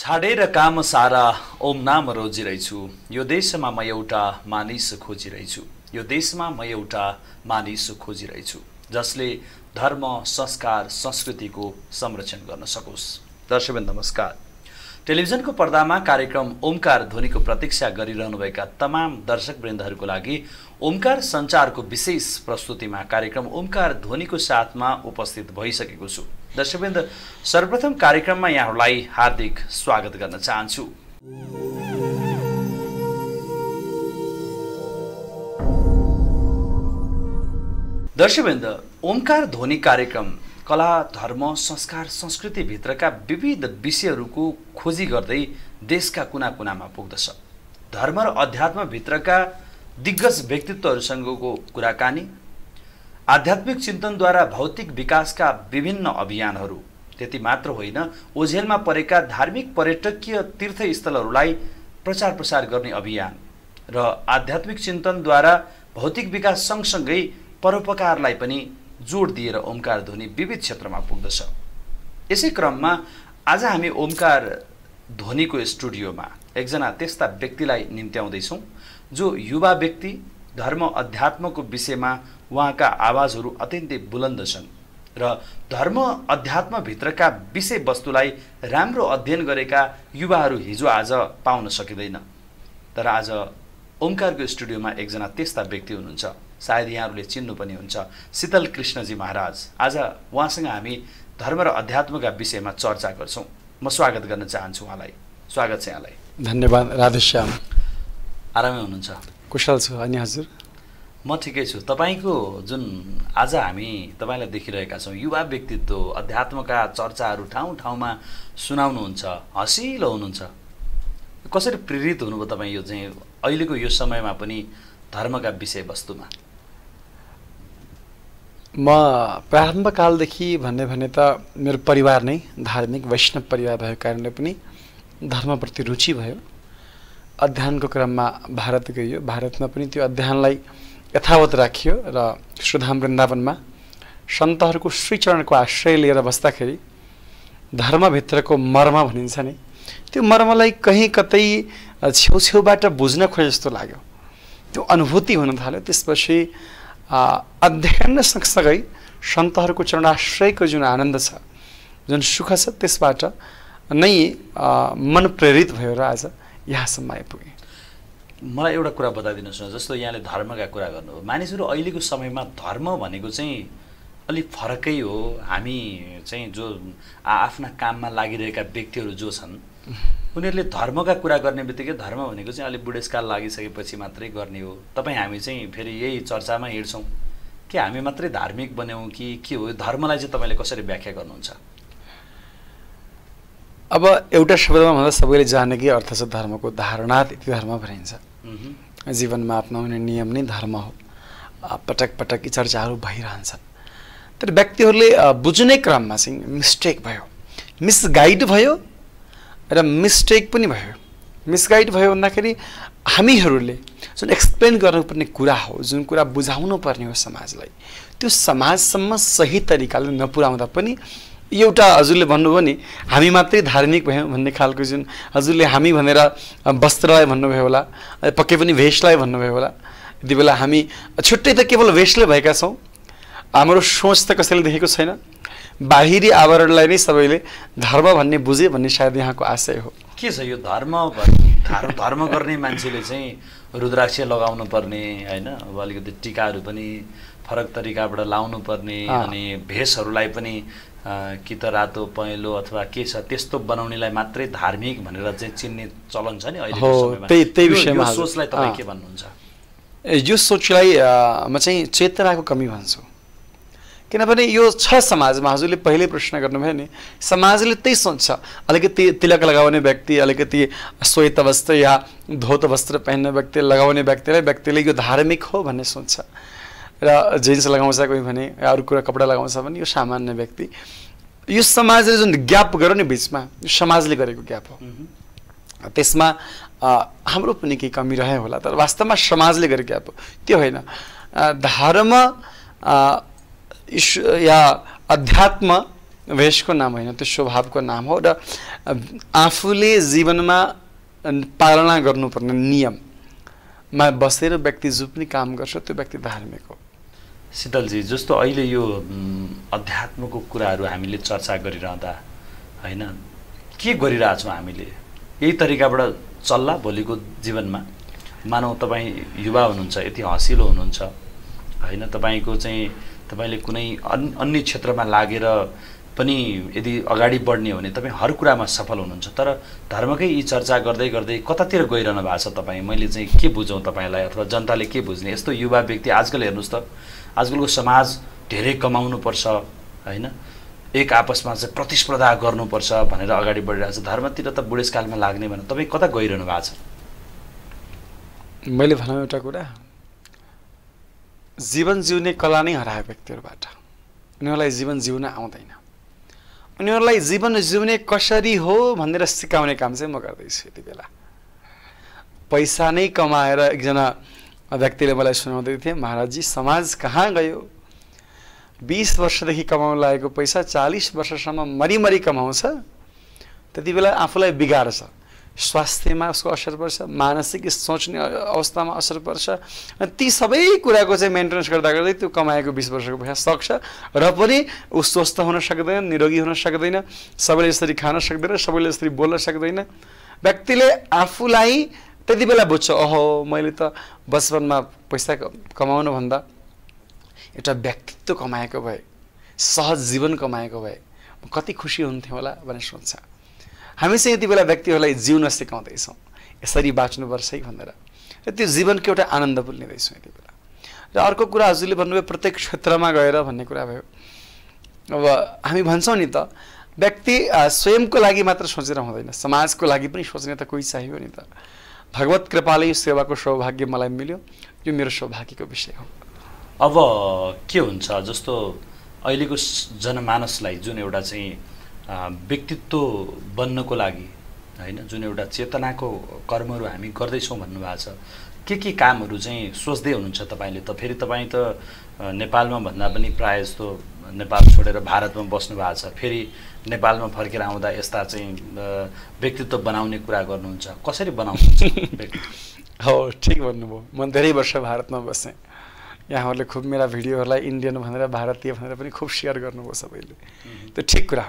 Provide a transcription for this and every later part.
छाडेर काम सारा ओम नाम रोजिरहेछु यो देशमा म एउटा मानिस खोजिरहेछु यो देशमा म एउटा मानिस खोजिरहेछु जसले धर्म संस्कार संस्कृतिको संरक्षण गर्न सकोस्। दर्शकवृन्द नमस्कार। टेलिभिजनको पर्दामा कार्यक्रम ओमकार ध्वनिको प्रतीक्षा गरिरहनुभएका तमाम दर्शकवृन्दहरूको लागि ओमकार सञ्चारको विशेष प्रस्तुतिमा कार्यक्रम ओमकार ध्वनिको साथमा उपस्थित भइसकेको छु। दर्शकवृन्द, सर्वप्रथम कार्यक्रममा यहाँहरूलाई हार्दिक स्वागत गर्न चाहन्छु। दर्शकवृन्द, ओमकार ध्वनि कार्यक्रम कला धर्म संस्कार संस्कृति भित्रका विविध विषयहरूको खोजी गर्दै देशका कुना कुनामा पुग्दछ। धर्म र अध्यात्म भित्रका दिग्गज व्यक्तित्वहरूसँगको कुराकानी, आध्यात्मिक चिन्तनद्वारा भौतिक विकासका विभिन्न अभियानहरू, त्यति मात्र होइन ओझेलमा परेका धार्मिक पर्यटकीय तीर्थस्थलहरूलाई प्रचार प्रसार गर्ने अभियान र आध्यात्मिक चिन्तनद्वारा भौतिक विकास सँगसँगै परोपकारलाई पनि जोड दिएर ओमकार ध्वनि विविध क्षेत्रमा पुग्दछ। यसै क्रममा आज हामी ओमकार ध्वनिको स्टुडियोमा एकजना त्यस्ता व्यक्तिलाई निम्त्याउँदैछौँ जो युवा व्यक्ति, धर्म अध्यात्मको विषयमा उहाँका आवाजहरू अत्यन्तै बुलन्द छन् र धर्म अध्यात्मभित्रका विषयवस्तुलाई राम्रो अध्ययन गरेका युवाहरू हिजो आज पाउन सकिँदैन। तर आज ओमकारको स्टुडियोमा एकजना त्यस्ता व्यक्ति हुनुहुन्छ, सायद यहाँहरूले चिन्नु पनि हुन्छ, शीतल कृष्णजी महाराज। आज उहाँसँग हामी धर्म र अध्यात्मका विषयमा चर्चा गर्छौँ। म स्वागत गर्न चाहन्छु उहाँलाई। स्वागत छ यहाँलाई। धन्यवाद। राधेश्याम। आरामै हुनुहुन्छ? कुशल छु। अनि हजुर? म ठिकै छु। तपाईँको जुन आज हामी तपाईँलाई देखिरहेका छौँ, युवा व्यक्तित्व, अध्यात्मका चर्चाहरू ठाउँ ठाउँमा सुनाउनुहुन्छ, हँसिलो हुनुहुन्छ। कसरी प्रेरित हुनुभयो तपाईँ यो चाहिँ अहिलेको यो समयमा पनि धर्मका विषयवस्तुमा? म प्रारम्भकालदेखि भने त मेरो परिवार नै धार्मिक वैष्णव परिवार भएको कारणले पनि धर्मप्रति रुचि भयो। अध्ययनको क्रममा भारत गइयो। भारतमा पनि त्यो अध्ययनलाई यथावत राखियो र श्रीधाम वृन्दावनमा सन्तहरूको श्रीचरणको आश्रय लिएर बस्दाखेरि धर्मभित्रको मर्म भनिन्छ नि, त्यो मर्मलाई कहीँ कतै छेउछेउबाट बुझ्न खोजे जस्तो लाग्यो। त्यो अनुभूति हुन थाल्यो। त्यसपछि अध्ययन सँगसँगै सन्तहरूको चरणाश्रयको जुन आनन्द छ, जुन सुख छ, त्यसबाट नै मन प्रेरित भयो र आज यहाँसम्म आइपुगेँ। मलाई एउटा कुरा बताइदिनुहोस् न, जस्तो यहाँले धर्मका कुरा गर्नुभयो, मानिसहरू अहिलेको समयमा धर्म भनेको चाहिँ अलिक फरकै हो। हामी चाहिँ जो आफ्ना काममा लागिरहेका व्यक्तिहरू जो छन्, उनीहरूले धर्मका कुरा गर्ने बित्तिकै धर्म भनेको चाहिँ अलिक बुढेसकाल लागिसकेपछि मात्रै गर्ने हो। तपाईँ हामी चाहिँ फेरि यही चर्चामा हिँड्छौँ कि हामी मात्रै धार्मिक बन्यौँ कि के हो? धर्मलाई चाहिँ तपाईँले कसरी व्याख्या गर्नुहुन्छ? अब एउटा शब्दमा भन्दा सबैले जानेकै अर्थ छ धर्मको। धारणा इति धर्म भनिन्छ। जीवनमा अपनाउने नियम नै धर्म हो। पटक पटक यी चर्चाहरू भइरहन्छन्। तर व्यक्तिहरूले बुझ्ने क्रममा चाहिँ मिस्टेक भयो, मिसगाइड भयो र मिस्टेक पनि भयो। मिसगाइड भयो भन्दाखेरि हामीहरूले जुन एक्सप्लेन गर्नुपर्ने कुरा हो, जुन कुरा बुझाउनु पर्ने हो समाजलाई, त्यो समाजसम्म सही तरिकाले नपुर्याउँदा पनि एउटा हजुरले भन्नुभयो नि, हामी मात्रै धार्मिक भयौँ भन्ने खालको जुन हजुरले हामी भनेर वस्त्रलाई भन्नुभयो होला, पक्कै पनि वेशलाई भन्नुभयो होला। यति बेला हामी छुट्टै त केवल वेशले भएका छौँ। हाम्रो सोच त कसैले देखेको छैन। बाहिरी आवरणलाई नै सबैले धर्म भन्ने बुझे भन्ने सायद यहाँको आशय हो। के छ यो धर्म गर्ने मान्छेले चाहिँ रुद्राक्ष लगाउनु पर्ने होइन, अब अलिकति टिकाहरू पनि फरक तरिकाबाट लाउनु पर्ने, अनि भेषहरूलाई पनि कि त रातो पहेँलो अथवा के छ त्यस्तो बनाउनेलाई मात्रै धार्मिक भनेर चाहिँ चिन्ने चलन छ नि अहिलेको समयमा। त्यही विषयमा यो सोचलाई तपाईँ के भन्नुहुन्छ? यो सोचलाई म चाहिँ चेतनाको कमी भन्छु। किनभने यो छ समाजमा। हजुरले पहिल्यै प्रश्न गर्नुभयो नि, समाजले त्यही सोच्छ। अलिकति तिलक लगाउने व्यक्ति, अलिकति श्वेत वस्त्र या धोत वस्त्र पहिर्ने व्यक्ति लगाउने व्यक्तिले यो धार्मिक हो भन्ने सोच्छ। र जिन्स लगाउँछ कोही भने, अरू कुरा कपडा लगाउँछ भने यो सामान्य व्यक्ति। यो समाजले जुन ग्याप गर्यो नि बिचमा, यो समाजले गरेको ग्याप हो। त्यसमा हाम्रो पनि केही कमी रह्यो होला, तर वास्तवमा समाजले गरेको ग्याप हो, त्यो होइन। धर्म या अध्यात्म वेशको नाम होइन, त्यो स्वभावको नाम हो। र आफूले जीवनमा पालना गर्नुपर्ने नियममा बसेर व्यक्ति जो पनि काम गर्छ त्यो व्यक्ति धार्मिक हो। शीतलजी, जस्तो अहिले यो अध्यात्मको कुराहरू हामीले चर्चा गरिरहँदा होइन, के गरिरहेछौँ हामीले? यही तरिकाबाट चल्ला भोलिको जीवनमा? मानौ तपाईँ युवा हुनुहुन्छ, यति हँसिलो हुनुहुन्छ होइन, तपाईँले कुनै अन्य क्षेत्रमा लागेर पनि यदि अगाडि बढ्ने हो भने तपाईँ हर कुरामा सफल हुनुहुन्छ, तर धर्मकै यी चर्चा गर्दै गर्दै कतातिर गइरहनु भएको छ तपाईँ? मैले चाहिँ के बुझौँ तपाईँलाई, अथवा जनताले के बुझ्ने? यस्तो युवा व्यक्ति आजकल हेर्नुहोस् त, आजकलको समाज धेरै कमाउनुपर्छ होइन, एक आपसमा चाहिँ प्रतिस्पर्धा गर्नुपर्छ भनेर अगाडि बढिरहेको छ। धर्मतिर त बुढेसकालमा लाग्ने भने तपाईँ कता गइरहनु भएको छ? मैले भनौँ एउटा कुरा, जीवन जिउने कला नै हरायो व्यक्तिहरूबाट। उनीहरूलाई जीवन जिउन आउँदैन। उनीहरूलाई जीवन जिउने कसरी हो भनेर सिकाउने काम चाहिँ म गर्दैछु यति बेला। पैसा नै कमाएर एकजना व्यक्तिले मलाई सुनाउँदै थिए, महाराजजी समाज कहाँ गयो? 20 वर्षदेखि कमाउन लागेको पैसा 40 वर्षसम्म मरिमरि कमाउँछ, त्यति बेला आफूलाई बिगार्छ, स्वास्थ्यमा उसको असर पर्छ, मानसिक सोच्ने अवस्थामा असर पर्छ। ती सबै कुराको चाहिँ मेन्टेनेन्स गर्दा गर्दै त्यो कमाएको 20 वर्षको पैसा सक्छ र पनि ऊ स्वस्थ हुन सक्दैन, निरोगी हुन सक्दैन, सबैले यसरी खान सक्दैन, सबैले यसरी बोल्न सक्दैन। व्यक्तिले आफूलाई त्यति बेला बुझ्छ, ओहो मैले त बचपनमा पैसा कमाउनुभन्दा एउटा व्यक्तित्व कमाएको भए, सहज जीवन कमाएको भए म कति खुसी हुन्थेँ होला भनेर सोच्छ। हामी चाहिँ यति बेला व्यक्तिहरूलाई जिउन सिकाउँदैछौँ, यसरी बाँच्नुपर्छ है भनेर, र त्यो जीवनको एउटा आनन्द पनि लिँदैछौँ यति बेला। र अर्को कुरा हजुरले भन्नुभयो प्रत्येक क्षेत्रमा गएर भन्ने कुरा भयो। अब हामी भन्छौँ नि त, व्यक्ति स्वयंको लागि मात्र सोचेर हुँदैन, समाजको लागि पनि सोच्ने त कोही चाहियो नि त। भगवत कृपाले यो सेवाको सौभाग्य मलाई मिल्यो, यो मेरो सौभाग्यको विषय हो। अब के हुन्छ, जस्तो अहिलेको जनमानसलाई जुन एउटा चाहिँ व्यक्तित्व बन्नको लागि होइन, जुन एउटा चेतनाको कर्महरू हामी गर्दैछौँ भन्नुभएको छ, के कामहरू चाहिँ सोच्दै हुनुहुन्छ तपाईँले? त फेरि तपाईँ त नेपालमा भन्दा पनि प्रायः जस्तो नेपाल छोडेर भारतमा बस्नु भएको छ, फेरि नेपालमा फर्केर आउँदा यस्ता चाहिँ व्यक्तित्व बनाउने कुरा गर्नुहुन्छ, कसरी बनाउनुहुन्छ व्यक्तित्व? हो, ठिक भन्नुभयो। म धेरै वर्ष भारतमा बसेँ। यहाँहरूले खुब मेरा भिडियोहरूलाई इन्डियन भनेर, भारतीय भनेर पनि खुब सेयर गर्नुभयो सबैले, त्यो ठिक कुरा।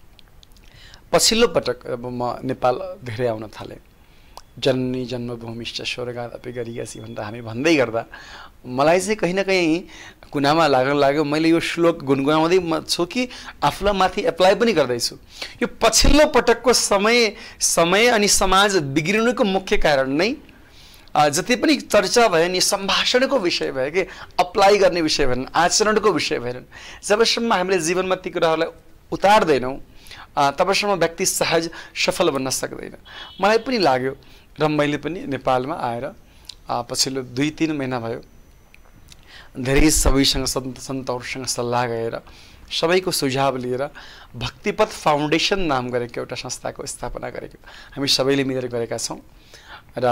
पछिल्लो पटक अब म नेपाल धेरै आउन थालेँ। जननी जन्मभूमिश्च स्वर्गादपि गरीयसी भनेर हामी भन्दै गर्दा मलाई चाहिँ कहीँ न कहीँ कुनामा लाग्यो, मैले यो श्लोक गुनगुनाउँदै छु कि आफूलाई माथि एप्लाई पनि गर्दैछु। यो पछिल्लो पटकको समय अनि समाज बिग्रिनुको मुख्य कारण नै जति पनि चर्चा भयो नि, सम्भाषणको विषय भयो कि अप्लाई गर्ने विषय भएन, आचरणको विषय भएन। जबसम्म हामीले जीवनमा ती कुराहरूलाई उतार्दैनौँ तबसम्म व्यक्ति सहज सफल बन्न सक्दैन। मलाई पनि लाग्यो र मैले पनि नेपालमा आएर पछिल्लो 2-3 महिना भयो धेरै सबैसँग सन्तहरूसँग सल्लाह गरेर सबैको सुझाव लिएर भक्तिपथ फाउन्डेसन नाम गरेको एउटा संस्थाको स्थापना गरेको हामी सबैले मिलेर गरेका छौँ। र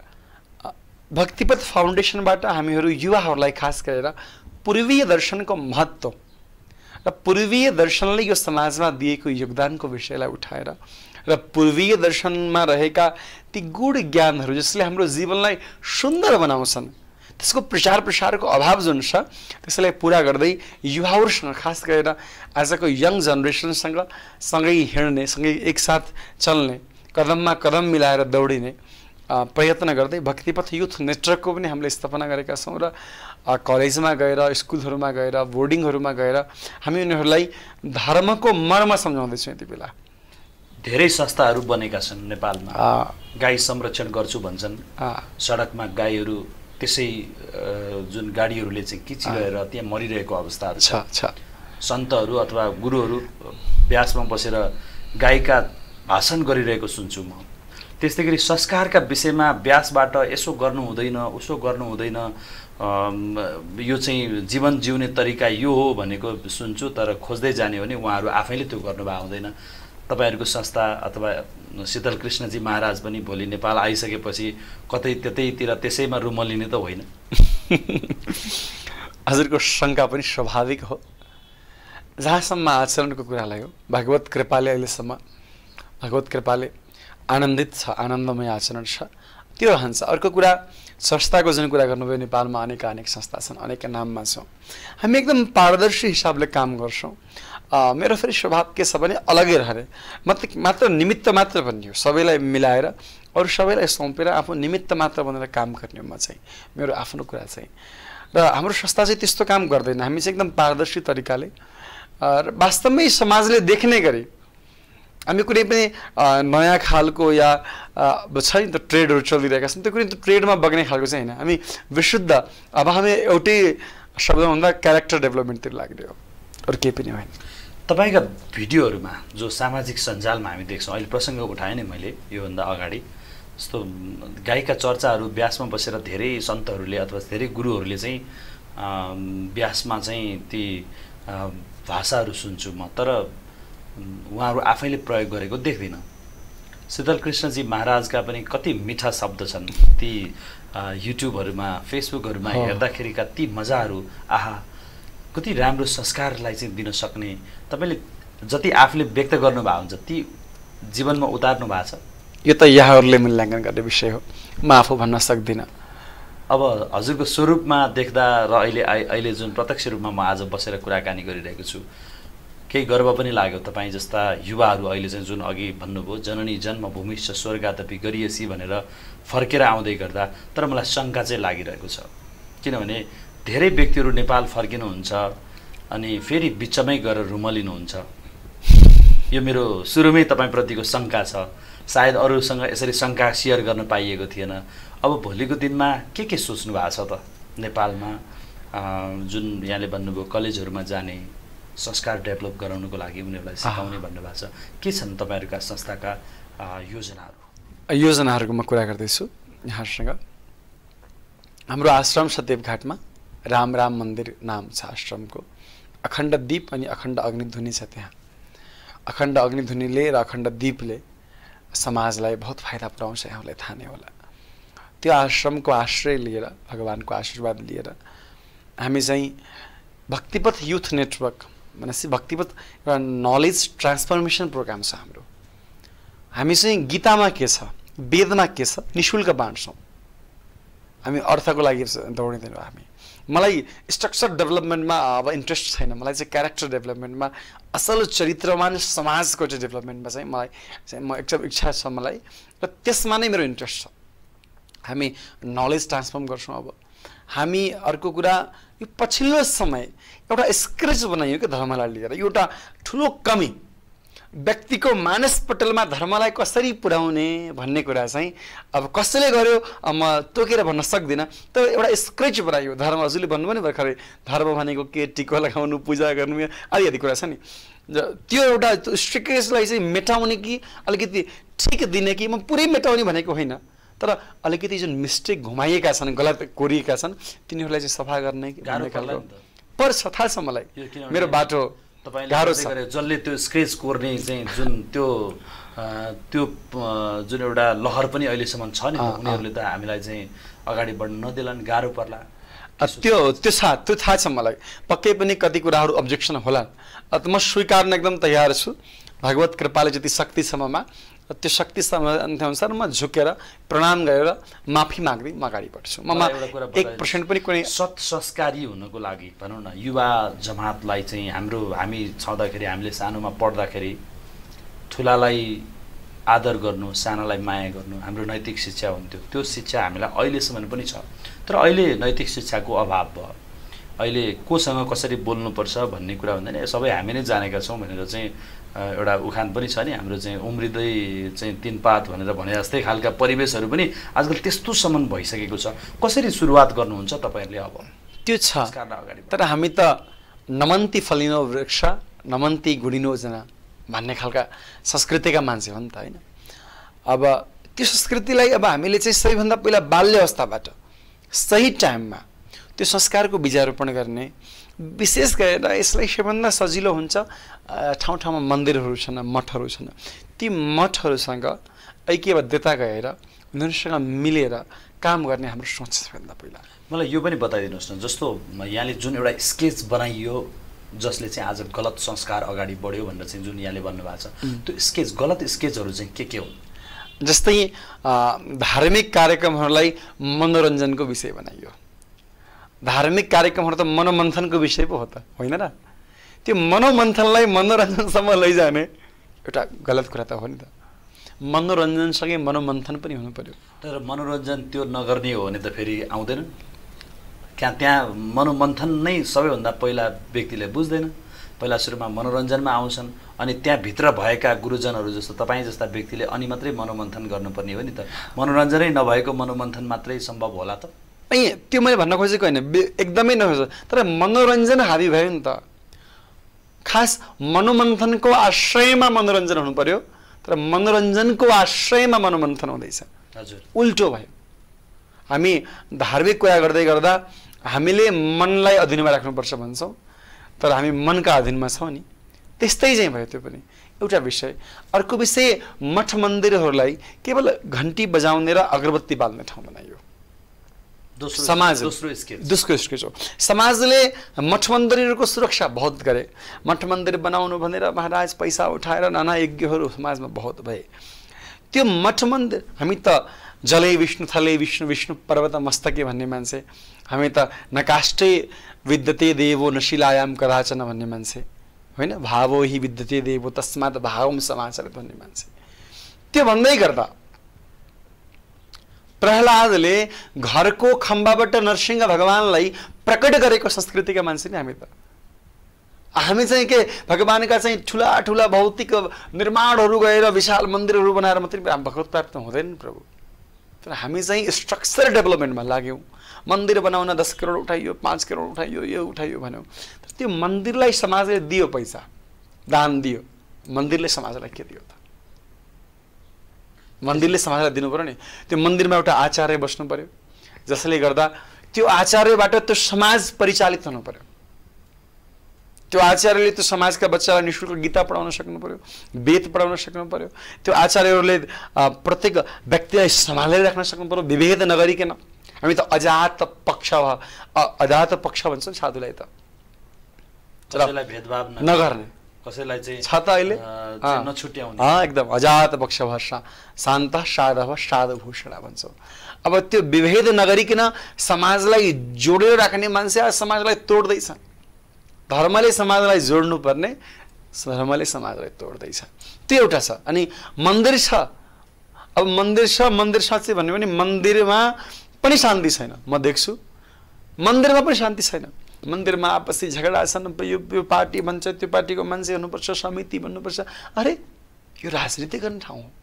भक्तिपथ फाउन्डेसनबाट हामीहरू युवाहरूलाई खास गरेर पूर्वीय दर्शनको महत्त्व र पूर्वीय दर्शनले यो समाजमा दिएको योगदानको विषयलाई उठाएर र पूर्वीय दर्शनमा रहेका ती गूढ ज्ञानहरू जसले हाम्रो जीवनलाई सुन्दर बनाउँछन्, त्यसको प्रचार प्रसारको अभाव जुन छ त्यसलाई पुरा गर्दै युवाहरूसँग खास गरेर आजको यङ जेनेरेसनसँग सँगै हिँड्ने, सँगै एकसाथ चल्ने, कदममा कदम मिलाएर दौडिने प्रयत्न गर्दै भक्तिपथ युथ नेटवर्कको पनि हामीले स्थापना गरेका छौँ। र कलेजमा गएर, स्कुलहरूमा गएर, बोर्डिङहरूमा गएर हामी उनीहरूलाई धर्मको मर्म सम्झाउँदैछौँ। यति बेला धेरै संस्थाहरू बनेका छन् नेपालमा, गाई संरक्षण गर्छु भन्छन्, सडकमा गाईहरू त्यसै जुन गाडीहरूले चाहिँ किचिरहेर त्यहाँ मरिरहेको अवस्थाहरू छ। सन्तहरू अथवा गुरुहरू व्यासमा बसेर गाईका भाषण गरिरहेको सुन्छु म। त्यस्तै गरी संस्कारका विषयमा व्यासबाट यसो गर्नु हुँदैन, उसो गर्नु हुँदैन, यो चाहिँ जीवन जिउने तरिका यो हो भनेको सुन्छु, तर खोज्दै जाने हो भने उहाँहरू आफैले त्यो गर्नुभएको हुँदैन। तपाईँहरूको संस्था अथवा शीतल कृष्णजी महाराज पनि भोलि नेपाल आइसकेपछि कतै त्यतैतिर त्यसैमा रुमलिने त होइन? हजुरको शङ्का पनि स्वाभाविक हो। जहाँसम्म आचरणको कुरालाई हो, भगवत कृपाले अहिलेसम्म भगवत कृपाले आनन्दित छ, आनन्दमय आचरण छ, त्यो रहन्छ। अर्को कुरा संस्थाको जुन कुरा गर्नुभयो, नेपालमा अनेक संस्था छन्, अनेक नाममा छौँ, हामी एकदम पारदर्शी हिसाबले काम गर्छौँ। मेरो फेरि स्वभाव के छ भने अलगै रहने, मात्र निमित्त मात्र भन्ने हो, सबैलाई मिलाएर अरू सबैलाई सुम्पेर आफू निमित्त मात्र बनेर काम गर्ने म चाहिँ, मेरो आफ्नो कुरा चाहिँ। र हाम्रो संस्था चाहिँ त्यस्तो काम गर्दैन, हामी चाहिँ एकदम पारदर्शी तरिकाले र वास्तवमै समाजले देख्ने गरी हामी कुनै पनि नयाँ खालको या छ नि त ट्रेडहरू चलिरहेका छन्, त्यो कुनै ट्रेडमा बग्ने खालको चाहिँ होइन, हामी विशुद्ध अब हामी एउटै शब्दमा भन्दा क्यारेक्टर डेभलपमेन्टतिर लाग्ने हो, अरू केही पनि होइन। तपाईँका भिडियोहरूमा जो सामाजिक सञ्जालमा हामी देख्छौँ, अहिले प्रसङ्ग उठाएँ नि मैले योभन्दा अगाडि, जस्तो गाईका चर्चाहरू ब्यासमा बसेर धेरै सन्तहरूले अथवा धेरै गुरुहरूले चाहिँ ब्यासमा चाहिँ ती भाषाहरू सुन्छु म, तर उहाँहरू आफैले प्रयोग गरेको देख्दिनँ। शीतलकृष्णजी महाराजका पनि कति मिठा शब्द छन्, ती युट्युबहरूमा फेसबुकहरूमा हेर्दाखेरिका ती मजाहरू, आहा कति राम्रो संस्कारलाई चाहिँ दिन सक्ने, तपाईँले जति आफूले व्यक्त गर्नुभएको हुन्छ ती जीवनमा उतार्नु भएको छ। यो त यहाँहरूले मूल्याङ्कन गर्ने विषय हो, म आफू भन्न सक्दिनँ। अब हजुरको स्वरूपमा देख्दा र अहिले जुन प्रत्यक्ष रूपमा म आज बसेर कुराकानी गरिरहेको छु, केही गर्व पनि लाग्यो। तपाईँ जस्ता युवाहरू अहिले चाहिँ जुन अघि भन्नुभयो जननी जन्मभूमिश्च स्वर्गादपि गरिएसी भनेर फर्केर आउँदै गर्दा, तर मलाई शङ्का चाहिँ लागिरहेको छ, किनभने धेरै व्यक्तिहरू नेपाल फर्किनुहुन्छ अनि फेरि बिचमै गएर रुमलिनुहुन्छ। यो मेरो सुरुमै तपाईँप्रतिको शङ्का छ, सायद अरूसँग यसरी शङ्का सेयर गर्न पाइएको थिएन। अब भोलिको दिनमा के सोच्नु भएको छ त, नेपालमा जुन यहाँले भन्नुभयो कलेजहरूमा जाने, संस्कार डेभलप गराउनुको लागि उनीहरूलाई सिकाउने भन्नुभएको छ, के छन् तपाईँहरूका संस्थाका योजनाहरूको म कुरा गर्दैछु यहाँसँग। हाम्रो आश्रम छ देवघाटमा, राम मन्दिर नाम छ आश्रमको, अखण्ड दीप अनि अखण्ड अग्निधुनी छ त्यहाँ। अखण्ड अग्निधुनीले र अखण्ड दीपले समाजलाई बहुत फाइदा पुर्याउँछ, यहाँलाई थाहा नै होला। त्यो आश्रमको आश्रय लिएर, भगवानको आशीर्वाद लिएर हामी चाहिँ भक्तिपथ युथ नेटवर्क भनेपछि भक्तिपथ एउटा नलेज ट्रान्सफर्मेसन प्रोग्राम छ हाम्रो। हामी चाहिँ गीतामा के छ, वेदमा के छ, निःशुल्क बाँड्छौँ। हामी अर्थको लागि दौडिँदैनौँ। मलाई स्ट्रक्चर डेभलपमेन्टमा अब इन्ट्रेस्ट छैन, मलाई चाहिँ क्यारेक्टर डेभलपमेन्टमा, असल चरित्रवान समाजको चाहिँ डेभलपमेन्टमा चाहिँ मलाई एकदम इच्छा छ मलाई, र त्यसमा नै मेरो इन्ट्रेस्ट छ। हामी नलेज ट्रान्सफर्म गर्छौँ। अब हामी अर्को कुरा, यो पछिल्लो समय एउटा स्क्रेच बनाइयो कि धर्मलाई लिएर, यो एउटा ठुलो कमी, व्यक्तिको मानसपटलमा धर्मलाई कसरी पुर्याउने भन्ने कुरा चाहिँ अब कसैले गर्यो म तोकेर भन्न सक्दिनँ, तर एउटा स्क्रेच बनाइयो। धर्म हजुरले भन्नुभयो नि भर्खरै, धर्म भनेको के, टिको लगाउनु, पूजा गर्नु, आदि कुरा छ नि, त्यो एउटा स्क्रेचलाई चाहिँ मेटाउने कि अलिकति ठिक दिने कि, म पुरै मेटाउने भनेको होइन, तर अलिकति जुन मिस्टेक घुमाइएका छन्, गलत कोरिएका छन्, तिनीहरूलाई चाहिँ सफा गर्ने खालको पर्छ। थाहा छ मलाई, मेरो बाटो गाह्रो छ। जसले त्यो स्क्रेच कोर्ने चाहिँ जुन त्यो जुन एउटा लहर पनि अहिलेसम्म छ नि, उनीहरूले त हामीलाई चाहिँ अगाडि बढ्न नदेलान्, गाह्रो पर्ला। त्यो थाहा छ मलाई, पक्कै पनि कति कुराहरू अब्जेक्सन होला, म स्वीकार्न एकदम तयार छु। भगवत कृपाले जति शक्ति छ ममा, त्यो शक्ति अनुसार म झुकेर प्रणाम गरेर माफी माग्दै म अगाडि बढ्छु। ममा 1% पनि कुनै सत् संस्कारी हुनको लागि भनौँ न, युवा जमातलाई चाहिँ हामी छँदाखेरि, हामीले सानोमा पढ्दाखेरि ठुलालाई आदर गर्नु, सानालाई माया गर्नु हाम्रो नैतिक शिक्षा हुन्थ्यो। त्यो शिक्षा हामीलाई अहिलेसम्म पनि छ, तर अहिले नैतिक शिक्षाको अभाव भयो। अहिले कोसँग कसरी बोल्नुपर्छ भन्ने कुरा हुँदैन, सबै हामी नै जानेका छौँ भनेर चाहिँ एउटा उखान पनि छ नि हाम्रो, चाहिँ उम्रिँदै चाहिँ 3 पात भनेर भने जस्तै खालका परिवेशहरू पनि आजकल त्यस्तोसम्म भइसकेको छ। कसरी सुरुवात गर्नुहुन्छ तपाईँहरूले? अब त्यो छ, तर हामी त नमन्ती फलिनो वृक्ष नमन्ती गुडिनो जना भन्ने खालका संस्कृतिका मान्छे हो नि त, होइन? अब त्यो संस्कृतिलाई अब हामीले चाहिँ सबैभन्दा पहिला बाल्य अवस्थाबाट सही टाइममा त्यो संस्कारको बिजारोपण गर्ने, विशेष गरेर यसलाई सबैभन्दा सजिलो हुन्छ ठाउँ ठाउँमा मन्दिरहरू छन्, मठहरू छन्, ती मठहरूसँग ऐक्यबद्धता गएर उनीहरूसँग मिलेर काम गर्ने हाम्रो सोच छ सबैभन्दा पहिला। मलाई यो पनि बताइदिनुहोस् न, जस्तो यहाँले जुन एउटा स्केच बनाइयो जसले चाहिँ आज गलत संस्कार अगाडि बढ्यो भनेर चाहिँ जुन यहाँले भन्नुभएको छ त्यो स्केच गलत स्केचहरू चाहिँ के हुन्? जस्तै धार्मिक कार्यक्रमहरूलाई मनोरञ्जनको विषय बनाइयो। धार्मिक कार्यक्रमहरू त मनोमन्थनको विषय पो हो त, होइन र? त्यो मनोमन्थनलाई मनोरञ्जनसम्म लैजाने एउटा गलत कुरा त हो नि त। मनोरञ्जनसँगै मनोमन्थन पनि हुनु पर्यो। तर मनोरञ्जन त्यो नगर्ने हो भने त फेरि आउँदैन। त्यहाँ मनोमन्थन नै सबैभन्दा पहिला व्यक्तिले बुझ्दैन। पहिला सुरुमा मनोरञ्जनमा आउँछन् अनि त्यहाँभित्र भएका गुरुजनहरू जस्तो तपाईँ जस्ता व्यक्तिले अनि मात्रै मनोमन्थन गर्नुपर्ने हो नि त। मनोरञ्जनै नभएको मनोमन्थन मात्रै सम्भव होला त? त्यो मैले भन्न खोजेको होइन, एकदमै नखोज। तर मनोरञ्जन हाबी भयो नि त। खास मनोमन्थनको आश्रयमा मनोरञ्जन हुनु पर्यो, तर मनोरञ्जनको आश्रयमा मनोमन्थन हुँदैछ। हजुर, उल्टो भयो। हामी धार्मिक कुरा गर्दै गर्दा हामीले मनलाई अधीनमा राख्नुपर्छ भन्छौँ, तर हामी मनका अधीनमा छौँ नि। त्यस्तै चाहिँ भयो त्यो पनि एउटा विषय। अर्को विषय, मठ मन्दिरहरूलाई केवल घन्टी बजाउने र अगरबत्ती बाल्ने ठाउँ बनाइयो। दोस्रो स्केच हो। समाजले मठ मन्दिरहरूको सुरक्षा बहुत गरे। मठ मन्दिर बनाउनु भनेर महाराज पैसा उठाएर नाना यज्ञहरू समाजमा बहुत भए। त्यो मठ मन्दिर, हामी त जलै विष्णु थलै विष्णु विष्णु पर्वत मस्तके भन्ने मान्छे, हामी त नकाष्ठै विद्यते देवो न शिलायाम कदाचन भन्ने मान्छे, होइन? भावो हि विद्यते देवो तस्मात् भावम समाचरित भन्ने मान्छे। त्यो भन्दै गर्दा प्रहलादले घरको खम्बाबाट नरसिंह भगवानलाई प्रकट गरेको संस्कृतिका मान्छे नि हामी त। हामी चाहिँ के भगवानका चाहिँ ठुला ठुला भौतिक निर्माणहरू गएर विशाल मन्दिरहरू बनाएर मात्रै भगवत प्राप्त हुँदैन प्रभु। तर हामी चाहिँ स्ट्रक्चर डेभलपमेन्टमा लाग्यौँ। मन्दिर बनाउन 10 करोड उठाइयो, 5 करोड उठाइयो, यो उठाइयो भन्यौँ। तर त्यो मन्दिरलाई समाजले दियो, पैसा दान दियो, मन्दिरले समाजलाई के दियो त? मन्दिरले समाजलाई दिनु पर्यो नि। त्यो मन्दिरमा एउटा आचार्य बस्नु पर्यो, जसले गर्दा त्यो आचार्यबाट त्यो समाज परिचालित हुनु पर्यो। त्यो आचार्यले त्यो समाजका बच्चालाई निःशुल्क गीता पढाउन सक्नु पर्यो, वेद पढाउन सक्नु पर्यो। त्यो आचार्यहरूले प्रत्येक व्यक्तिलाई सम्हालेर राख्न सक्नु पर्यो, विभेद नगरिकन। हामी त अजात पक्ष भन्छौँ साधुलाई त, कसैलाई भेदभाव नगर्ने, कसैलाई चाहिँ छ त अहिले नछुट्याउने, एकदम अजात पक्ष भाषा शान्त साधव साधुभूषण भन्छौँ। अब त्यो विभेद नगरिकन समाजलाई जोडेर राख्ने मान्छे आज समाजलाई तोड्दैछ। धर्मले समाजलाई जोड्नु पर्ने, धर्मले समाजलाई तोड्दैछ। त्यो एउटा छ। अनि मन्दिर छ। अब मन्दिर छ, मन्दिर साँच्चै भन्यो भने मन्दिरमा पनि शान्ति छैन। म देख्छु मन्दिरमा पनि शान्ति छैन। मन्दिरमा आपसी झगडा छन्, यो पार्टी भन्छ, त्यो पार्टीको मान्छे हुनुपर्छ, समिति भन्नुपर्छ। अरे यो राजनीति गर्ने ठाउँ हो,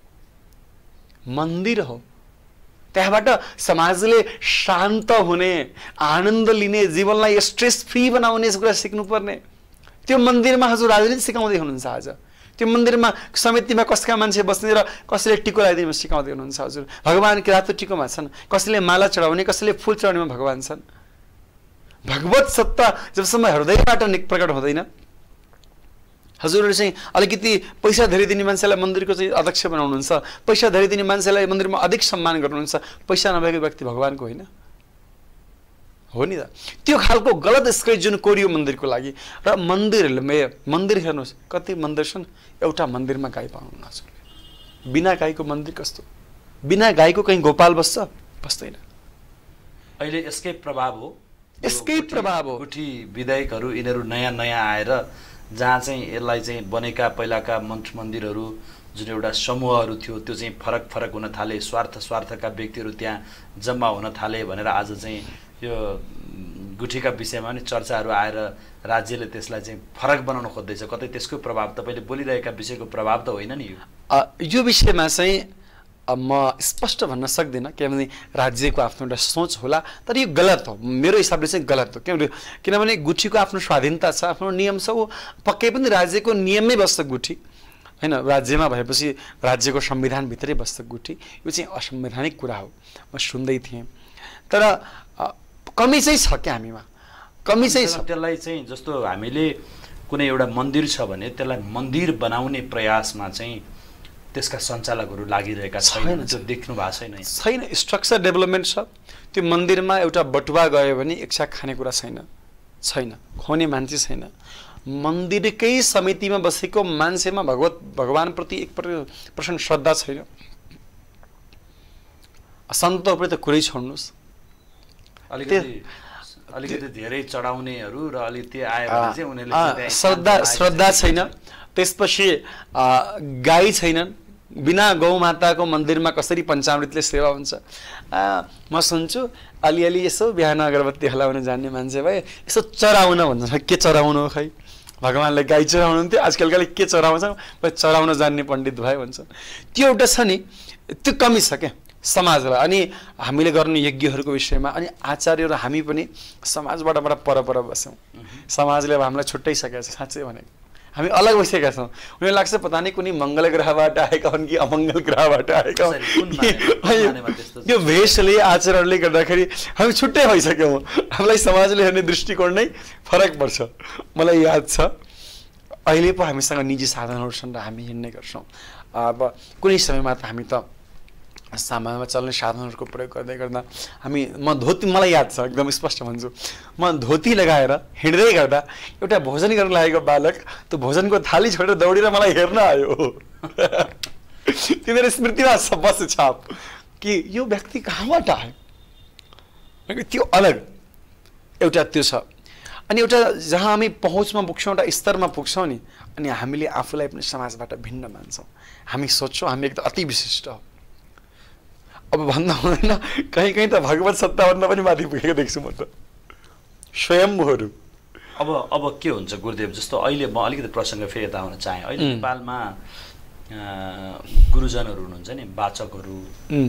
मन्दिर हो। त्यहाँबाट समाजले शान्त हुने, आनन्द लिने, जीवनलाई स्ट्रेस फ्री बनाउने कुरा सिक्नुपर्ने। त्यो मन्दिरमा हजुर राजनीति सिकाउँदै हुनुहुन्छ। आज त्यो मन्दिरमा समितिमा कसका मान्छे बस्ने र कसैले टिको लगाइदिनु सिकाउँदै हुनुहुन्छ हजुर। भगवान किराँतो टिकोमा छन्, कसैले माला चढाउने, कसैले फुल चढाउनेमा भगवान छन्। भगवत सत्ता जबसम्म हृदयबाट प्रकट हुँदैन, हजुरहरूले चाहिँ अलिकति पैसा धेरै दिने मान्छेलाई मन्दिरको चाहिँ अध्यक्ष बनाउनुहुन्छ, पैसा धेरै दिने मान्छेलाई मन्दिरमा अधिक सम्मान गर्नुहुन्छ। पैसा नभएको व्यक्ति भगवानको होइन हो नि त। त्यो खालको गलत स्केच जुन कोरियो मन्दिरको लागि। र मन्दिर हेर्नुहोस्, कति मन्दिर छन्, एउटा मन्दिरमा गाई पाउनु नसक्ने। बिना गाईको मन्दिर कस्तो? बिना गाईको कहीँ गोपाल बस्छ? बस्दैन। अहिले यसकै प्रभाव हो, यसकै प्रभाव हो। गुठी विधायकहरू यिनीहरू नयाँ आएर जहाँ चाहिँ यसलाई चाहिँ बनेका पहिलाका मठ मन्दिरहरू जुन एउटा समूहहरू थियो त्यो चाहिँ फरक हुन थाले, स्वार्थका व्यक्तिहरू त्यहाँ जम्मा हुन थाले भनेर आज चाहिँ यो गुठीका विषयमा पनि चर्चाहरू आएर राज्यले त्यसलाई चाहिँ फरक बनाउन खोज्दैछ। कतै त्यसको प्रभाव, तपाईँले बोलिरहेका विषयको प्रभाव त होइन नि यो विषयमा चाहिँ म स्पष्ट भन्न सक्दिनँ, किनभने राज्यको आफ्नो एउटा सोच होला। तर यो गलत हो, मेरो हिसाबले चाहिँ गलत हो। किनभने गुठीको आफ्नो स्वाधीनता छ, आफ्नो नियम छ। ऊ पक्कै पनि राज्यको नियममै बस्छ गुठी, होइन? राज्यमा भएपछि राज्यको संविधानभित्रै बस्छ गुठी। यो चाहिँ असंवैधानिक कुरा हो। म सुन्दै थिएँ, तर कमी चाहिँ छ क्या हामीमा, कमी चाहिँ छ। त्यसलाई चाहिँ जस्तो हामीले कुनै एउटा मन्दिर छ भने त्यसलाई मन्दिर बनाउने प्रयासमा चाहिँ त्यसका सञ्चालकहरू लागिरहेका छैन, त्यो देख्नु भएको छैन। स्ट्रक्चर डेभलपमेन्ट छ। त्यो मन्दिरमा एउटा बटुवा गयो भने एक छाक खानेकुरा छैन, खुवाउने मान्छे छैन। मन्दिरकै समितिमा बसेको मान्छेमा भगवानप्रति एक पर्सेन्ट श्रद्धा छैन, सन्तप्रति त कुरै छोड्नुहोस्। अलिकति धेरै चढाउनेहरू र अलिकति आयो भने चाहिँ उनीहरूले श्रद्धा छैन। त्यसपछि गाई छैनन्, बिना गौमाताको मन्दिरमा कसरी पञ्चामृतले सेवा हुन्छ? म सुन्छु अलिअलि यसो बिहान अगरबत्ती हलाउन जान्ने मान्छे भए यसो चराउन भन्छ। के चराउनु हो? खै भगवान्ले गाई चराउनुहुन्थ्यो, आजकलकाले के चराउँछ? चराउन जान्ने पण्डित भए भन्छ। त्यो एउटा छ नि, त्यो कमी छ क्या समाजलाई। अनि हामीले गर्ने यज्ञहरूको विषयमा अनि आचार्य र हामी पनि समाजबाट पर बस्यौँ। समाजले अब हामीलाई छुट्याइसकेको छ साँच्चै भनेको। हामी अलग भइसकेका छौँ। उनीहरूलाई लाग्छ पता नहीं कुनै मङ्गल ग्रहबाट आएका हुन् कि अमङ्गल ग्रहबाट आएका हुन्। यो भेषले आचरणले गर्दाखेरि हामी छुट्टै भइसक्यौँ। हामीलाई समाजले हेर्ने दृष्टिकोण नै फरक पर्छ। मलाई याद छ अहिले पो हामीसँग निजी साधनहरू छन् र हामी हिँड्ने गर्छौँ। अब कुनै समयमा त हामी त सामानमा चल्ने साधनहरूको प्रयोग गर्दै गर्दा म धोती, मलाई याद छ एकदम स्पष्ट भन्छु, म धोती लगाएर हिँड्दै गर्दा एउटा भोजन गर्न लागेको बालक त्यो भोजनको थाली छोडेर दौडेर मलाई हेर्न आयो। त्यो मेरो स्मृतिमा बस्छ छाप कि यो व्यक्ति कहाँबाट आयो। त्यो अलग एउटा त्यो छ। अनि एउटा जहाँ हामी पहुँचमा पुग्छौँ, एउटा स्तरमा पुग्छौँ नि, अनि हामीले आफूलाई पनि समाजबाट भिन्न मान्छौँ। हामी सोच्छौँ हामी एकदम अति विशिष्ट हो। अब भन्दा हुँदैन, कहीँ कहीँ त भगवत सत्ताभन्दा पनि माथि पुगेको देख्छु म त, स्वयम्भूहरू। अब के हुन्छ गुरुदेव? जस्तो अहिले म अलिकति प्रसङ्ग फेरि यता आउन चाहेँ। अहिले नेपालमा गुरुजनहरू हुनुहुन्छ नि, वाचकहरू,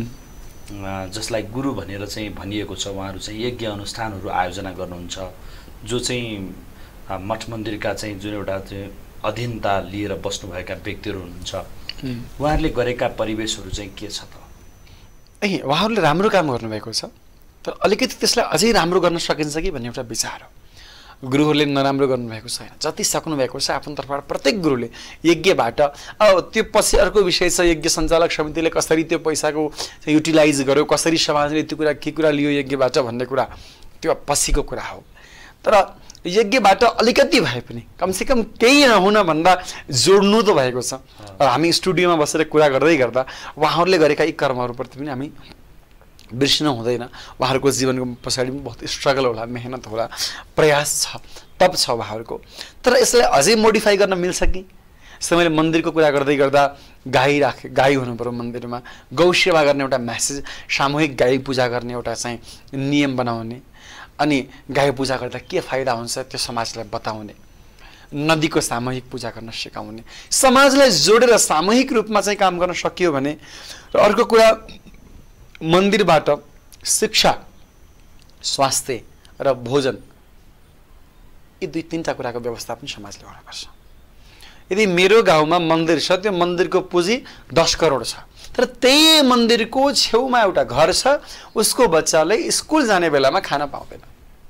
जसलाई गुरु भनेर चाहिँ भनिएको छ। उहाँहरू चाहिँ यज्ञ अनुष्ठानहरू आयोजना गर्नुहुन्छ, जो चाहिँ मठ मन्दिरका चाहिँ जुन एउटा चाहिँ अधीनता लिएर बस्नुभएका व्यक्तिहरू हुनुहुन्छ। उहाँहरूले गरेका परिवेशहरू चाहिँ के छ त? उहाँहरूले राम्रो काम गर्नुभएको छ, तर अलिकति त्यसलाई अझै राम्रो गर्न सकिन्छ कि भन्ने एउटा विचार हो। गुरुहरूले नराम्रो गर्नुभएको छैन, जति सक्नुभएको छ आफ्नो तर्फबाट प्रत्येक गुरुले यज्ञबाट। अब त्यो पछि अर्को विषय छ, यज्ञ सञ्चालक समितिले कसरी त्यो पैसाको युटिलाइज गर्यो, कसरी समाजले त्यो कुरा के कुरा लियो यज्ञबाट भन्ने कुरा त्यो पछिको कुरा हो। तर यज्ञबाट अलिकति भए पनि कमसेकम केही नहुन भन्दा जोड्नु त भएको छ। हामी स्टुडियोमा बसेर कुरा गर्दै गर्दा उहाँहरूले गरेका यी कर्महरूप्रति पनि हामी बिर्सिनु हुँदैन। उहाँहरूको जीवनको पछाडि पनि बहुत स्ट्रगल होला, मेहनत होला, प्रयास छ, तप छ उहाँहरूको। तर यसलाई अझै मोडिफाई गर्न मिल्छ कि? जस्तै मैले मन्दिरको कुरा गर्दै गर्दा गाई हुनु पऱ्यो मन्दिरमा, गौ सेवा गर्ने एउटा म्यासेज, सामूहिक गाई पूजा गर्ने एउटा चाहिँ नियम बनाउने, अनि गाई पूजा गर्दा के फाइदा हुन्छ त्यो समाजलाई बताउने, नदीको सामूहिक पूजा गर्न सिकाउने, समाजलाई जोडेर सामूहिक रूपमा चाहिँ काम गर्न सकियो भने। र अर्को कुरा, मन्दिरबाट शिक्षा, स्वास्थ्य र भोजन, यी दुई तीनटा कुराको व्यवस्थापन समाजले गर्नुपर्छ। यदि मेरो गाउँमा मन्दिर छ, त्यो मन्दिरको पुँजी 10 करोड छ, तर त्यही मन्दिरको छेउमा एउटा घर छ, उसको बच्चाले स्कुल जाने बेलामा खाना पाउँदैन।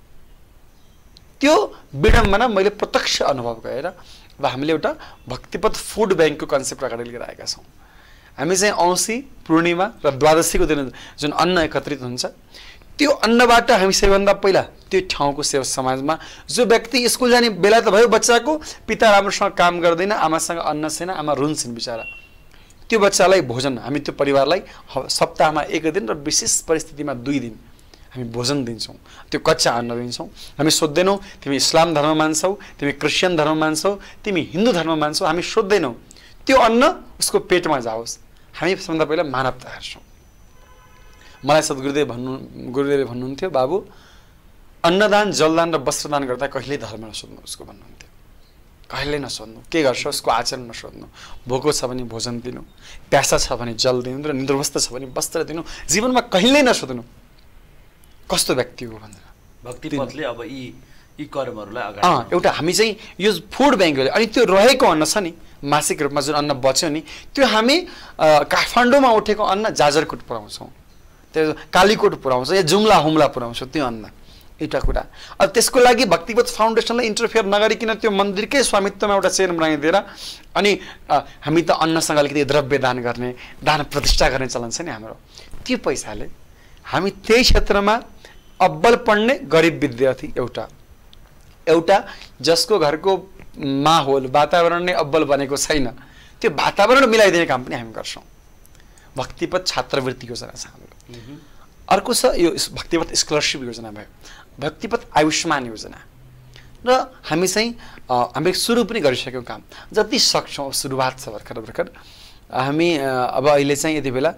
त्यो विडम्बना मैले प्रत्यक्ष अनुभव गरेर अब हामीले एउटा भक्तिपथ फुड ब्याङ्कको कन्सेप्ट अगाडि लिएर आएका छौँ। हामी चाहिँ औँसी, पूर्णिमा र द्वादशीको दिन जुन अन्न एकत्रित हुन्छ, त्यो अन्नबाट हामी सबैभन्दा पहिला त्यो ठाउँको सेवा समाजमा जो व्यक्ति स्कुल जाने बेला त भयो, बच्चाको पिता राम्रोसँग काम गर्दैन, आमासँग अन्न छैन, आमा रुन्छन् बिचरा, त्यो बच्चालाई भोजन हामी त्यो परिवारलाई सप्ताहमा 1 दिन र विशेष परिस्थितिमा 2 दिन हामी भोजन दिन्छौँ। त्यो कच्चा अन्न दिन्छौँ। हामी सोध्दैनौँ तिमी इस्लाम धर्म मान्छौ, तिमी क्रिस्चियन धर्म मान्छौ, तिमी हिन्दू धर्म मान्छौ, हामी सोध्दैनौँ। त्यो अन्न उसको पेटमा जाओस्। हामी सबभन्दा पहिला मानवता हेर्छौँ। मलाई सद्गुरुदेवले भन्नुहुन्थ्यो, बाबु अन्नदान, जलदान र वस्त्रदान गर्दा कहिल्यै धर्म नसोध्नु उसको भन्नुहुन्थ्यो। कहिल्यै नसोध्नु, के गर्छ उसको आचरण नसोध्नु। भोको छ भने भोजन दिनु, प्यासा छ भने जल दिनु र निद्रवस्थ छ भने वस्त्र दिनु। जीवनमा कहिल्यै नसोध्नु कस्तो व्यक्ति हो भनेर। भक्तिपथले अब यी कर्महरूलाई अगाडि एउटा हामी चाहिँ यो फुड ब्याङ्क हो। अनि त्यो रहेको अन्न छ नि, मासिक रूपमा जुन अन्न बच्यो नि, त्यो हामी काठमाडौँमा उठेको अन्न जाजरकोट पुऱ्याउँछौँ, त्यो कालीकोट पुऱ्याउँछ, या जुम्ला हुम्ला पुऱ्याउँछ त्यो अन्न। एउटा कुरा। अब त्यसको लागि भक्तिपथ फाउन्डेसनलाई इन्टरफेयर नगरिकन त्यो मन्दिरकै स्वामित्वमा एउटा चेन बनाइदिएर अनि हामी त अन्नसँग अलिकति द्रव्य दान गर्ने, दान प्रतिष्ठा गर्ने चलन छ नि हाम्रो। त्यो पैसाले हामी त्यही क्षेत्रमा अब्बल पढ्ने गरिब विद्यार्थी, एउटा जसको घरको माहौल वातावरण नै अब्बल बनेको छैन, त्यो वातावरण मिलाइदिने काम पनि हामी गर्छौँ। भक्तिपथ छात्रवृत्ति योजना छ हाम्रो। अर्को छ यो भक्तिपथ स्कलरसिप योजना भयो, भक्तिपथ आयुष्मान योजना। र हामी चाहिँ हामीले सुरु पनि गरिसक्यौँ काम, जति सक्छौँ सुरुवात छ भर्खर भर्खर। हामी अब अहिले चाहिँ यति बेला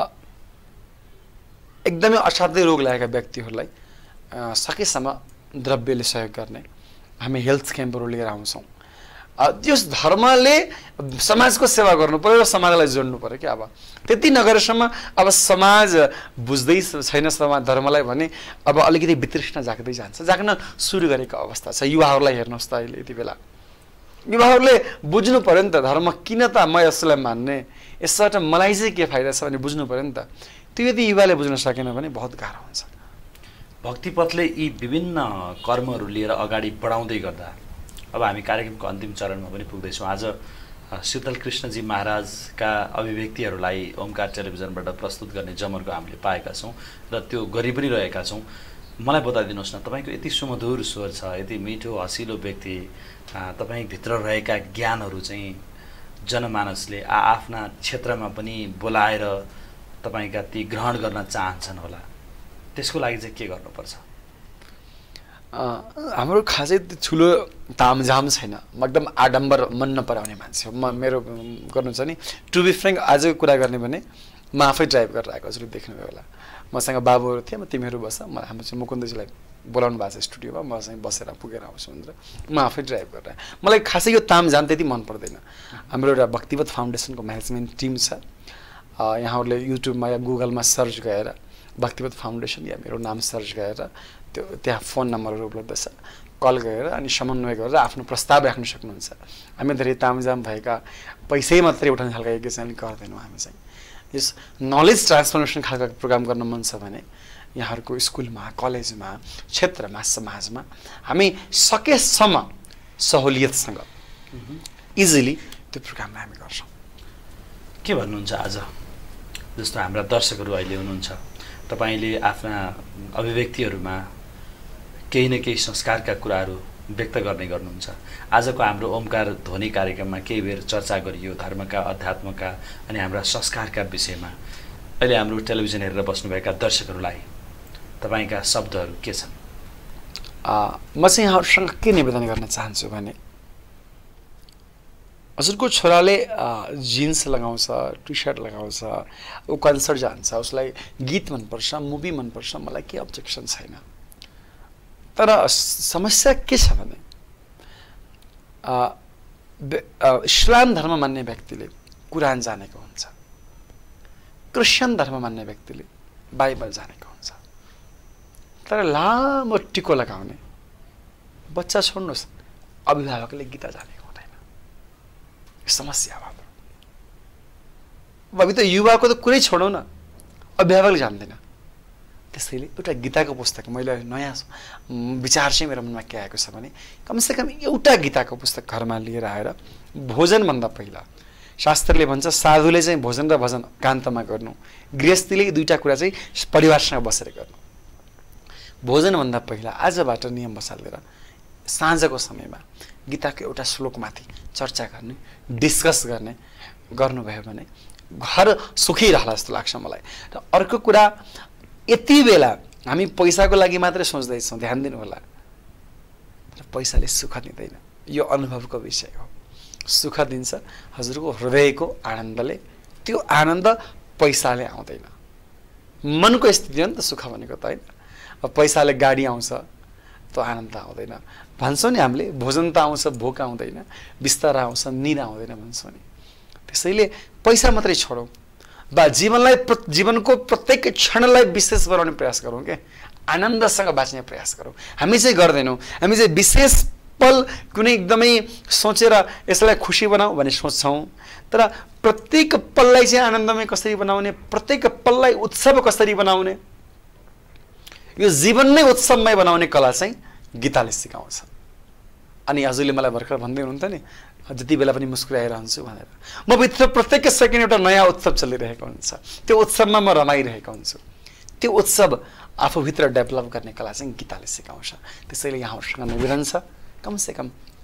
एकदमै असाध्यै रोग लागेका व्यक्तिहरूलाई सकेसम्म द्रव्यले सहयोग गर्ने हामी हेल्थ क्याम्पहरू लिएर आउँछौँ। त्यस धर्मले समाजको सेवा गर्नु पर्यो र समाजलाई जोड्नु पर्यो क्या। अब त्यति नगरेसम्म अब समाज बुझ्दै छैन समाज धर्मलाई भने अब अलिकति वितृष्णा जाग्दै जान्छ, जाग्न सुरु गरेको अवस्था छ। युवाहरूलाई हेर्नुहोस् त अहिले यति बेला युवाहरूले बुझ्नु पर्यो नि त, धर्म किन त म यसलाई मान्ने, यसबाट मलाई चाहिँ के फाइदा छ भने बुझ्नु पर्यो नि त। त्यो यदि युवाले बुझ्न सकेन भने बहुत गाह्रो हुन्छ। भक्तिपथले यी विभिन्न कर्महरू लिएर अगाडि बढाउँदै गर्दा अब हामी कार्यक्रमको अन्तिम चरणमा पनि पुग्दैछौँ। आज शीतल कृष्णजी महाराजका अभिव्यक्तिहरूलाई ओमकार टेलिभिजनबाट प्रस्तुत गर्ने जमर्को हामीले पाएका छौँ र त्यो गरि पनि रहेका छौँ। मलाई बताइदिनुहोस् न, तपाईँको यति सुमधुर स्वर छ, यति मिठो हँसिलो व्यक्ति, तपाईँभित्र रहेका ज्ञानहरू चाहिँ जनमानसले आफ्ना क्षेत्रमा पनि बोलाएर तपाईँका ती ग्रहण गर्न चाहन्छन् होला, त्यसको लागि चाहिँ के गर्नुपर्छ? हाम्रो खासै ठुलो तामझाम छैन, म एकदम आडम्बर मन नपराउने मान्छे हो। मेरो गर्नु छ नि, टु बी फ्रेङ्क आजको कुरा गर्ने भने म आफै ड्राइभ गरेर आएको छु, देख्नुभयो होला। मसँग बाबुहरू थिए, म तिमीहरू बस, हाम्रो चाहिँ मुकुन्दजीलाई बोलाउनु भएको छ स्टुडियोमा, मसँग बसेर पुगेर आउँछु भनेर म आफै ड्राइभ गरेर। मलाई खासै यो तामझाम त्यति मन पर्दैन। हाम्रो एउटा भक्तिपथ फाउन्डेसनको म्यानेजमेन्ट टिम छ, यहाँहरूले युट्युबमा या गुगलमा सर्च गरेर भक्तिपथ फाउन्डेसन या मेरो नाम सर्च गरेर त्यहाँ फोन नम्बरहरू उपलब्ध छ, कल गरेर अनि समन्वय गरेर आफ्नो प्रस्ताव राख्न सक्नुहुन्छ। हामी धेरै तामझाम भएका पैसै मात्रै उठाउने खालका यज्ञ चाहिँ गर्दैनौँ। हामी चाहिँ यस नलेज ट्रान्सफर्मेसन खालका प्रोग्राम गर्न मन छ भने यहाँहरूको स्कुलमा, कलेजमा, क्षेत्रमा, समाजमा हामी सकेसम्म सहुलियतसँग इजिली त्यो प्रोग्रामलाई हामी गर्छौँ। के भन्नुहुन्छ आज जस्तो हाम्रा दर्शकहरू अहिले हुनुहुन्छ, तपाईँले आफ्ना अभिव्यक्तिहरूमा केही न केही संस्कारका कुराहरू व्यक्त गर्ने गर्नुहुन्छ। आजको हाम्रो ओमकार ध्वनि कार्यक्रममा केही बेर चर्चा गरियो धर्मका, अध्यात्मका अनि हाम्रा संस्कारका विषयमा। अहिले हाम्रो टेलिभिजन हेरेर बस्नुभएका दर्शकहरूलाई तपाईँका शब्दहरू के छन्? म चाहिँ यहाँहरूसँग के निवेदन गर्न चाहन्छु भने हजुरको छोराले जिन्स लगाउँछ, टी सर्ट लगाउँछ, ऊ कन्सर्ट जान्छ, उसलाई गीत मनपर्छ, मुभी मनपर्छ, मलाई केही अब्जेक्सन छैन। तर समस्या के छ भने इस्लाम धर्म मान्ने व्यक्तिले कुरान जानेको हुन्छ, क्रिस्चियन धर्म मान्ने व्यक्तिले बाइबल जानेको हुन्छ, तर लामो टिको लगाउने बच्चा छोड्नुहोस्, अभिभावकले गीता जानेको हुँदैन। समस्या अब अभी त युवाको त कुरै छोडौँ न, अभिभावकले जान्दैन। त्यसैले एउटा गीताको पुस्तक, मैले नयाँ विचार चाहिँ मेरो मनमा के आएको छ भने कमसेकम एउटा गीताको पुस्तक घरमा लिएर आएर भोजनभन्दा पहिला, शास्त्रले भन्छ साधुले चाहिँ भोजन र भजन एकान्तमा गर्नु, गृहस्थीले दुईवटा कुरा चाहिँ परिवारसँग बसेर गर्नु। भोजनभन्दा पहिला आजबाट नियम बसालेर साँझको समयमा गीताको एउटा श्लोकमाथि चर्चा गर्ने, डिस्कस गर्ने गर्नुभयो भने घर सुखी रहला जस्तो लाग्छ मलाई। र अर्को कुरा, यति बेला हामी पैसाको लागि मात्रै सोच्दैछौँ, ध्यान दिनु होला, तर पैसाले सुख दिँदैन, यो अनुभवको विषय हो। सुख दिन्छ हजुरको हृदयको आनन्दले, त्यो आनन्द पैसाले आउँदैन। मनको स्थिति हो नि त सुख भनेको त, होइन? अब पैसाले गाडी आउँछ त्यो आनन्द आउँदैन भन्छौँ नि हामीले, भोजन त आउँछ भोक आउँदैन, बिस्तारा आउँछ निद आउँदैन भन्छौँ नि। त्यसैले पैसा मात्रै छोडौँ, जीवनको प्रत्येक क्षणलाई विशेष बनाउने प्रयास गरौँ के, आनन्दसँग बाँच्ने प्रयास गरौँ। हामी चाहिँ गर्दैनौँ, हामी चाहिँ विशेष पल कुनै एकदमै सोचेर यसलाई खुसी बनाऊ भन्ने सोच्छौँ, तर प्रत्येक पललाई चाहिँ आनन्दमय कसरी बनाउने, प्रत्येक पललाई उत्सव कसरी बनाउने, यो जीवन नै उत्सवमय बनाउने कला चाहिँ गीताले सिकाउँछ। अनि हजुरले मलाई भर्खर भन्दै हुनुहुन्थ्यो नि जति बेला पनि मुस्कुराइरहन्छु भनेर, म भित्र प्रत्येक सेकेन्ड एउटा नयाँ उत्सव चलिरहेको हुन्छ, त्यो उत्सवमा म रमाइरहेको हुन्छु। त्यो उत्सव आफूभित्र डेभलप गर्ने कला चाहिँ गीताले सिकाउँछ। त्यसैले यहाँहरूसँग निवेदन छ, कमसेकम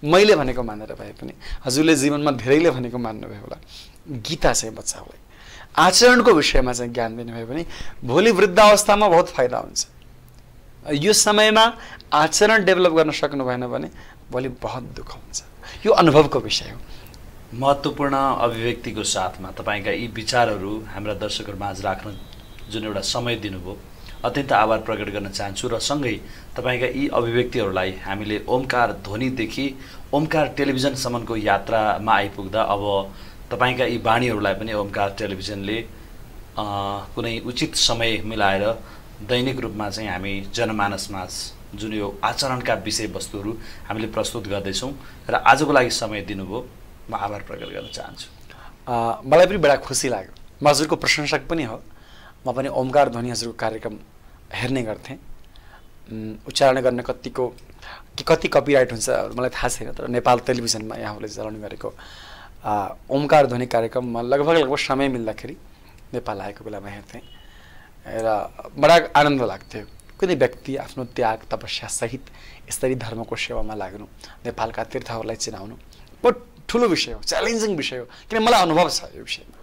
मैले भनेको मानेर भए पनि हजुरले जीवनमा धेरैले भनेको मान्नुभयो होला, गीता चाहिँ बच्चाहरूलाई आचरणको विषयमा चाहिँ ज्ञान दिनुभयो भने भोलि वृद्ध अवस्थामा बहुत फाइदा हुन्छ। यो समयमा आचरण डेभलप गर्न सक्नु भएन भने भोलि बहुत दुःख हुन्छ। यो अनुभवको विषय हो। महत्त्वपूर्ण अभिव्यक्तिको साथमा तपाईँका यी विचारहरू हाम्रा दर्शकहरू माझ राख्न जुन एउटा समय दिनुभयो, अत्यन्त आभार प्रकट गर्न चाहन्छु। र सँगै तपाईँका यी अभिव्यक्तिहरूलाई हामीले ओमकार ध्वनिदेखि ओमकार टेलिभिजनसम्मको यात्रामा आइपुग्दा अब तपाईँका यी बाणीहरूलाई पनि ओमकार टेलिभिजनले कुनै उचित समय मिलाएर दैनिक रूपमा चाहिँ हामी जनमानसमा जुन यो आचरणका विषयवस्तुहरू हामीले प्रस्तुत गर्दैछौँ र आजको लागि समय दिनुभयो, म आभार प्रकट गर्न चाहन्छु। मलाई पनि बडा खुसी लाग्यो। म हजुरको प्रशंसक पनि हो। म पनि ओमकार ध्वनि हजुरको कार्यक्रम हेर्ने गर्थेँ। उच्चारण गर्न कति कपिराइट हुन्छ मलाई थाहा छैन, तर नेपाल टेलिभिजनमा यहाँहरूले चलाउने गरेको ओमकार ध्वनि कार्यक्रममा लगभग समय मिल्दाखेरि नेपाल आएको बेलामा हेर्थेँ र बडा आनन्द लाग्थ्यो। कुनै व्यक्ति आफ्नो त्याग तपस्या सहित यसरी धर्मको सेवामा लाग्नु, नेपालका तीर्थहरूलाई चिनाउनु बहुत ठुलो विषय हो, च्यालेन्जिङ विषय हो। किन मलाई अनुभव छ यो विषयमा।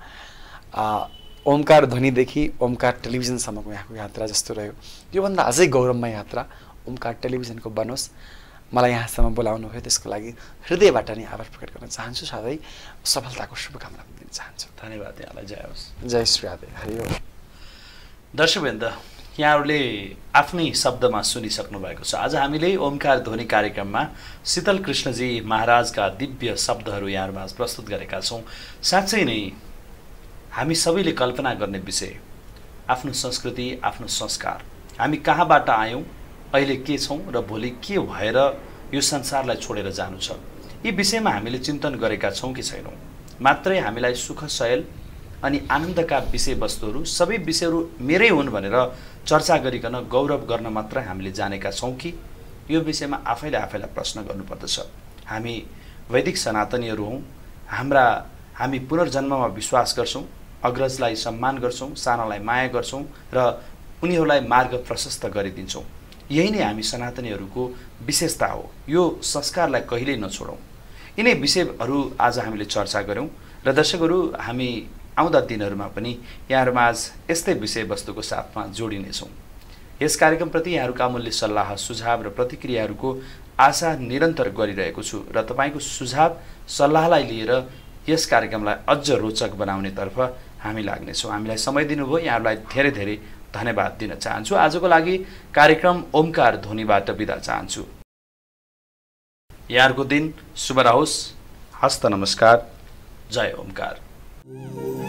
ओमकार ध्वनिदेखि ओमकार टेलिभिजनसम्मको यहाँको यात्रा जस्तो रह्यो, योभन्दा अझै गौरवमय यात्रा ओमकार टेलिभिजनको बनोस्। मलाई यहाँसम्म बोलाउनु भयो, त्यसको लागि हृदयबाट नै आभार प्रकट गर्न चाहन्छु। साथै सफलताको शुभकामना दिन चाहन्छु। धन्यवाद। यहाँलाई जय होस्। जय श्री राधे। हरि ओम। दर्शकवृन्द, यहाँहरूले आफ्नै शब्दमा सुनिसक्नु भएको छ। आज हामीले ओमकार ध्वनि कार्यक्रममा शीतल कृष्णजी महाराजका दिव्य शब्दहरू यहाँहरूमा प्रस्तुत गरेका छौँ। साँच्चै नै हामी सबैले कल्पना गर्ने विषय, आफ्नो संस्कृति, आफ्नो संस्कार, हामी कहाँबाट आयौँ, अहिले के छौँ र भोलि के भएर यो संसारलाई छोडेर जानु छ, यी विषयमा हामीले चिन्तन गरेका छौँ कि छैनौँ। मात्रै हामीलाई सुख शयल अनि आनन्दका विषयवस्तुहरू सबै विषयहरू मेरै हुन् भनेर चर्चा गरिकन गौरव गर्न मात्र हामीले जानेका छौँ कि यो विषयमा आफैलाई प्रश्न गर्नुपर्दछ। हामी वैदिक सनातनीहरू हौँ। हामी पुनर्जन्ममा विश्वास गर्छौँ, अग्रजलाई सम्मान गर्छौँ, सानालाई माया गर्छौँ र उनीहरूलाई मार्ग प्रशस्त गरिदिन्छौँ। यही नै हामी सनातनीहरूको विशेषता हो। यो संस्कारलाई कहिल्यै नछोडौँ। यिनै विषयहरू आज हामीले चर्चा गऱ्यौँ र दर्शकहरू, हामी आउँदा दिनहरूमा पनि यहाँहरूमाझ यस्तै विषयवस्तुको साथमा जोडिनेछौँ। यस कार्यक्रमप्रति यहाँहरूका अमूल्य सल्लाह, सुझाव र प्रतिक्रियाहरूको आशा निरन्तर गरिरहेको छु र तपाईँको सुझाव सल्लाहलाई लिएर यस कार्यक्रमलाई अझ रोचक बनाउनेतर्फ हामी लाग्नेछौँ। हामीलाई समय दिनुभयो, यहाँहरूलाई धेरै धेरै धन्यवाद दिन चाहन्छु। आजको लागि कार्यक्रम ओमकार ध्वनिबाट बिदा चाहन्छु। यहाँहरूको दिन शुभ रहोस्। हस्त नमस्कार। जय ओमकार।